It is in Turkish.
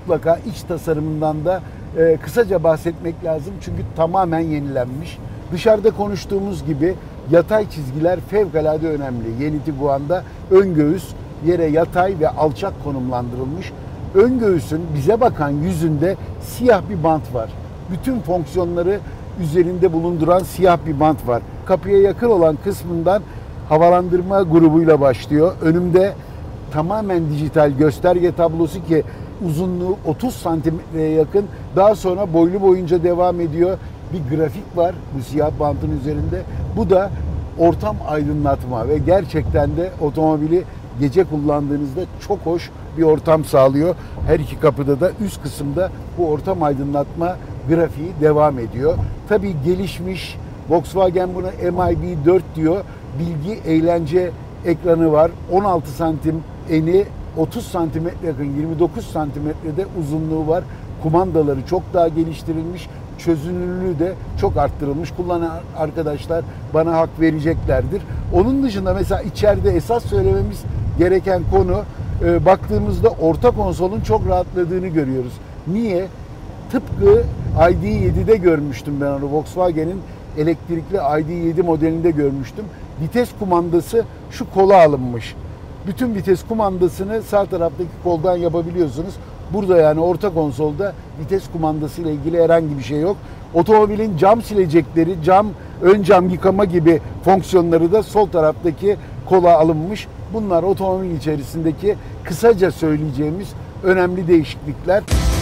mutlaka iç tasarımından da kısaca bahsetmek lazım. Çünkü tamamen yenilenmiş. Dışarıda konuştuğumuz gibi yatay çizgiler fevkalade önemli. Yeni Tiguan'da ön göğüs yere yatay ve alçak konumlandırılmış. Ön göğüsün bize bakan yüzünde siyah bir bant var. Bütün fonksiyonları üzerinde bulunduran siyah bir bant var. Kapıya yakın olan kısmından havalandırma grubuyla başlıyor. Önümde tamamen dijital gösterge tablosu ki uzunluğu 30 santimetreye yakın. Daha sonra boylu boyunca devam ediyor. Bir grafik var bu siyah bantın üzerinde. Bu da ortam aydınlatma ve gerçekten de otomobili gece kullandığınızda çok hoş bir ortam sağlıyor. Her iki kapıda da üst kısımda bu ortam aydınlatma grafiği devam ediyor. Tabii gelişmiş, Volkswagen buna MIB 4 diyor. Bilgi eğlence ekranı var. 16 santim eni, 30 santimetre yakın, 29 santimetrede uzunluğu var. Kumandaları çok daha geliştirilmiş. Çözünürlüğü de çok arttırılmış. Kullanan arkadaşlar bana hak vereceklerdir. Onun dışında mesela içeride esas söylememiz gereken konu, baktığımızda orta konsolun çok rahatladığını görüyoruz. Niye? Tıpkı ID.7'de görmüştüm ben onu. Volkswagen'in elektrikli ID.7 modelinde görmüştüm. Vites kumandası şu kola alınmış. Bütün vites kumandasını sağ taraftaki koldan yapabiliyorsunuz. Burada yani orta konsolda vites kumandası ile ilgili herhangi bir şey yok. Otomobilin cam silecekleri, ön cam yıkama gibi fonksiyonları da sol taraftaki kola alınmış. Bunlar otomobil içerisindeki kısaca söyleyeceğimiz önemli değişiklikler.